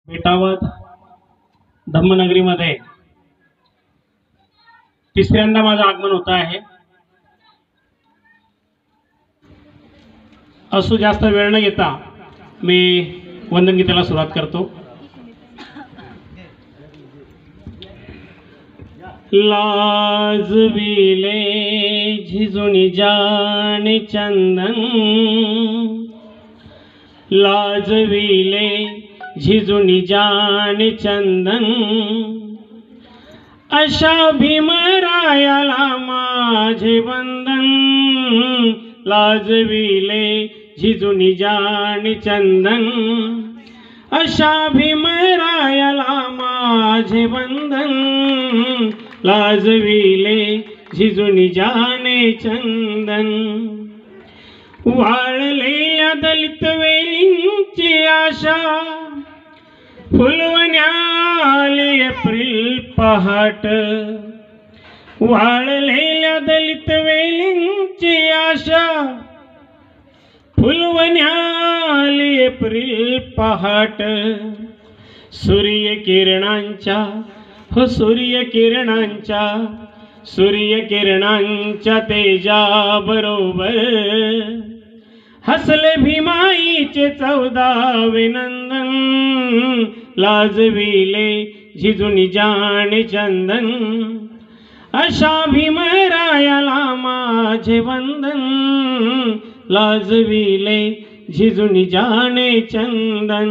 बेटावत धम्मनगरीमध्ये तिसऱ्यांदा माझं आगमन होत आहे। असो जास्त वेळ न घेता मी वंदन गीताला सुरुवात करतो। लाजविले झिजुनी जाने चंदन, लाजविले झिजुनी जाने चंदन, अशा भीमरायाला माझे वंदन। लाजविले झिजुनी जाने चंदन, अशा भीमरायाला माझे वंदन। लाजविले झिजुनी जाने चंदन, वाळलेल्या दलित वेलींची आशा, फुलवण्याले एप्रिल पहाट। वाळलेल्या दलित वेलींची आशा, फुलवण्याले एप्रिल पहाट। सूर्यकिरणांच्या हो सूर्यकिरणांच्या, सूर्यकिरणांच्या तेजा बरोबर हसले भीमाईचे 14वे नंदन। लाजविले झिजुनी जाने चंदन, अशा भीमरायाला माझे वंदन। लाजविले झिजुनी जाने चंदन,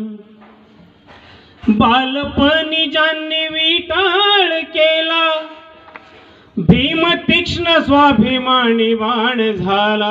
बालपणी ज्यांनी विटाळ केला, भीम तीक्ष्ण स्वाभिमानी बाण झाला।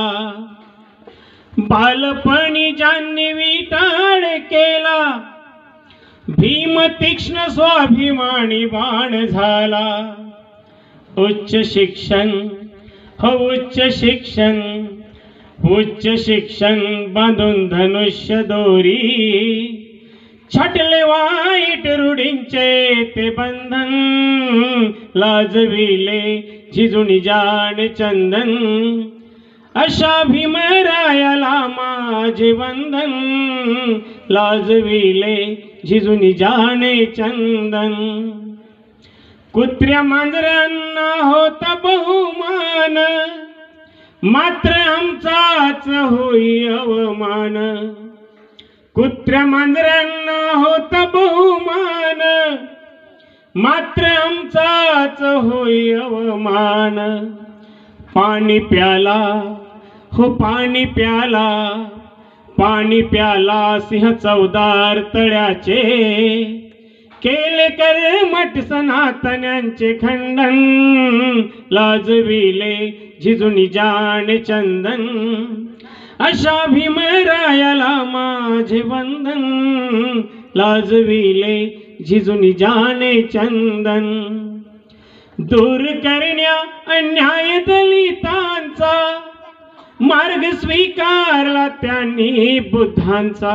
बालपणी ज्यांनी विटाळ केला, भीम तीक्ष्ण स्वाभिमानी बाण झाला। उच्च शिक्षण हो उच्च शिक्षण, उच्च शिक्षण बांधून धनुष्य दोरी, छाटले वाईट रूढींचे ते बंधन। लाजविले झिजुनी जाने चंदन, अशा भीमरायाला माझे वंदन। लाजविले झिजुनी जाने चंदन, कुत्र्या मांजरांना होता बहुमान, मात्र आमचाच होई अवमान। कुत्र्या मांजरांना होता बहुमान, मात्र आमचाच होई अवमान। पाणी प्याला हो पाणी प्याला, पाणी प्याला सिंह 14 तळ्याचे, केले कर्मठ सनातन्यांचे खंडन। लाजविले झिजुनी जाने चंदन, अशा भीमरायाला माझे वंदन। लाजविले झिजुनी जाने चंदन, दूर करण्या अन्याय दलितांचा, मार्ग स्वीकारला त्यांनी बुद्धांचा।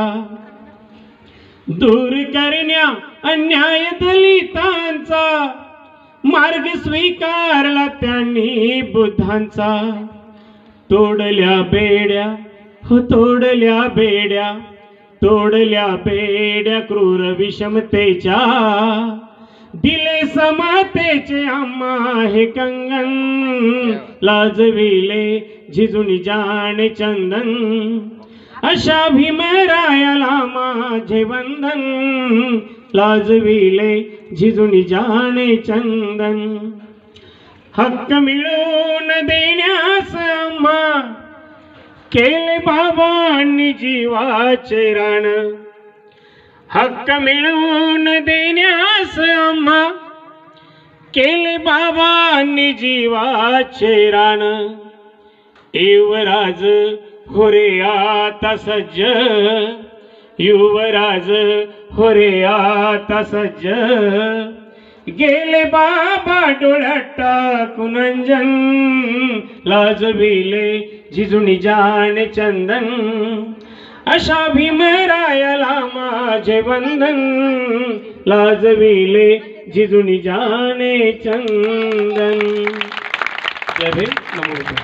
दूर करण्या अन्याय दलितांचा, मार्ग स्वीकारला त्यांनी बुद्धांचा। तोडल्या बेड्या हो तोडल्या बेड्या, तोडल्या बेड्या क्रूर विषमतेच्या, दिले समतेचे आम्हा हे कंगन। लाजविले झिजुनी जाने चंदन, अशा भीमरायाला माझे वंदन। लाजविले झिजुनी जाने चंदन, हक्क मिळवून देण्यास आम्हा केले बाबांनी जीवाचे रान। हक्क मिळवून देण्यास आम्हा केले बाबांनी जीवाचे रान। युवराज हो रे आता सज्ज, युवराज हो रे आता सज्ज, गेले बाबा डोळ्यात टाकून अंजन। लाजविले झिजुनी जाने चंदन, अशा भीमरायाला माझे वंदन। लाजविले झिजुनी जाने चंदन। जय भीम, नमो बुद्धाय।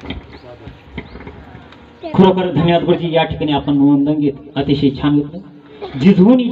खरोखर धन्यवाद गुरुजी। या ठिकाणी आपण वंदन घेत अतिशय छान घेतलं। जिजवून